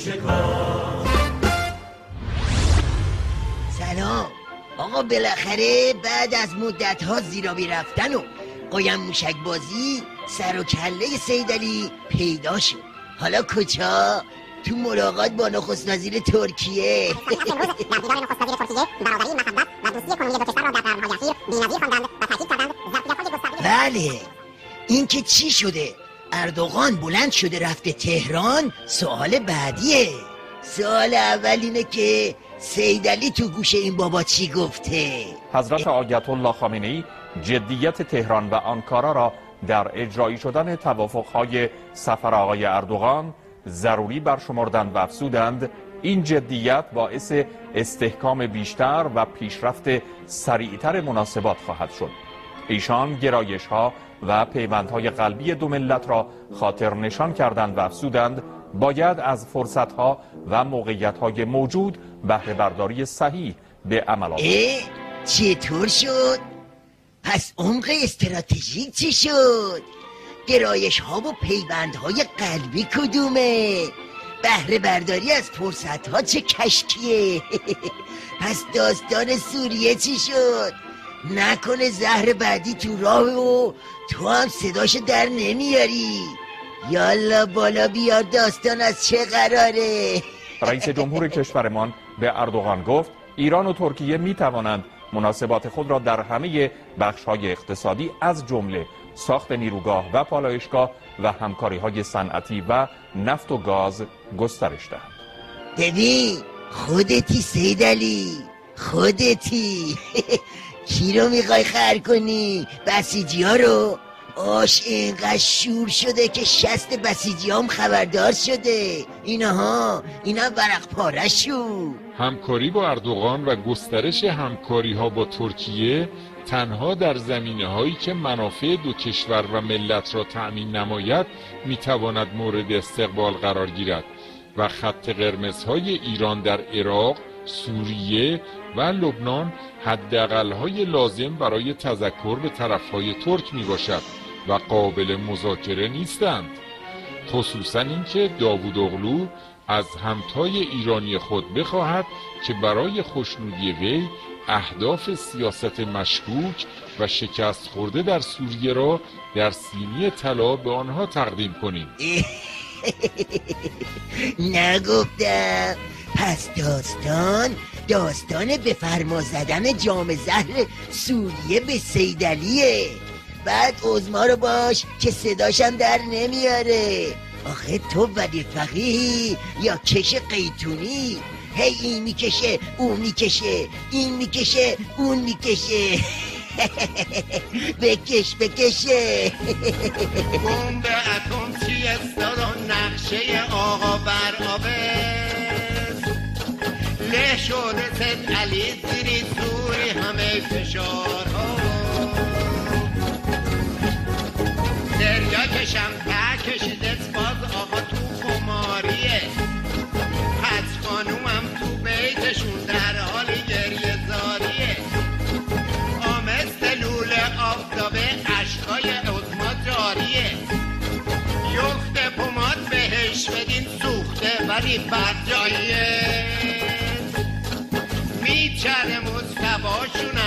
موشکافان. سلام آقا، بالاخره بعد از مدت‌ها زیرابی رفتن و قایم موشک بازی سر و کله سیدعلی پیدا شد. حالا کجا؟ تو ملاقات با نخست وزیر ترکیه. بله، این که چی شده؟ اردوغان بلند شده رفته تهران؟ سوال بعدیه. سوال اول اینه که سیدعلی تو گوش این بابا چی گفته؟ حضرت آیت الله خامنه‌ای جدیت تهران و آنکارا را در اجرایی شدن توافق‌های سفر آقای اردوغان ضروری برشمردند و افزودند این جدیت باعث استحکام بیشتر و پیشرفت سریعتر مناسبات خواهد شد. ایشان گرایش‌ها و پیوندهای قلبی دو ملت را خاطر نشان کردند و افزودند باید از فرصت‌ها و موقعیت‌های موجود بهره برداری صحیح به عمل آورد. چطور شد؟ پس عمق استراتژیک چی شد؟ گرایش‌ها و پیوندهای قلبی کدومه؟ بهره برداری از فرصت‌ها چه کشکیه؟ پس داستان سوریه چی شد؟ نکنه زهر بعدی تو راه و تو هم صداشو در نمیاری؟ یالا بالا بیار داستان از چه قراره؟ رئیس جمهور کشورمان به اردوغان گفت ایران و ترکیه می توانند مناسبات خود را در همه بخش‌های اقتصادی از جمله ساخت نیروگاه و پالایشگاه و همکاری‌های صنعتی و نفت و گاز گسترش دهند. ببین خودتی سیدعلی، خودتی. کی رو میخوای خر کنی؟ بسیجی ها رو؟ آش اینقدر شور شده که شست بسیجی هم خبردار شده. اینا ورق پاره شو. همکاری با اردوغان و گسترش همکاری ها با ترکیه تنها در زمینه هایی که منافع دو کشور و ملت را تأمین نماید میتواند مورد استقبال قرار گیرد و خط قرمزهای ایران در عراق، سوریه و لبنان حداقل‌های لازم برای تذکر به طرف‌های ترک میباشد و قابل مذاکره نیستند. خصوصا اینکه داوود اغلو از همتای ایرانی خود بخواهد که برای خوشنودی وی اهداف سیاست مشکوک و شکست خورده در سوریه را در سینی طلا به آنها تقدیم کنیم. نگفتم؟ پس داستان به فرما زدن جام زهر سوریه به سیدعلیه. بعد عظما رو باش که صداشم در نمیاره. آخه تو ولی فقیهی یا کش قیتونی؟ هی این میکشه اون میکشه، این میکشه اون میکشه. بکشه. بمب اتم چی استاد و نقشه آقا بر آبست له شده سیدعلی زیری سوری همه فشارها دریا کشم تا کشیده باز آقا تو خماریه حج خانومم تو بیتشون در حال گریه زاریه آمست لوله آفتابه عشقای عظما جاریه یخت پوماد بهش بدین سوخته ولی بد جاییه میچره مصطباشون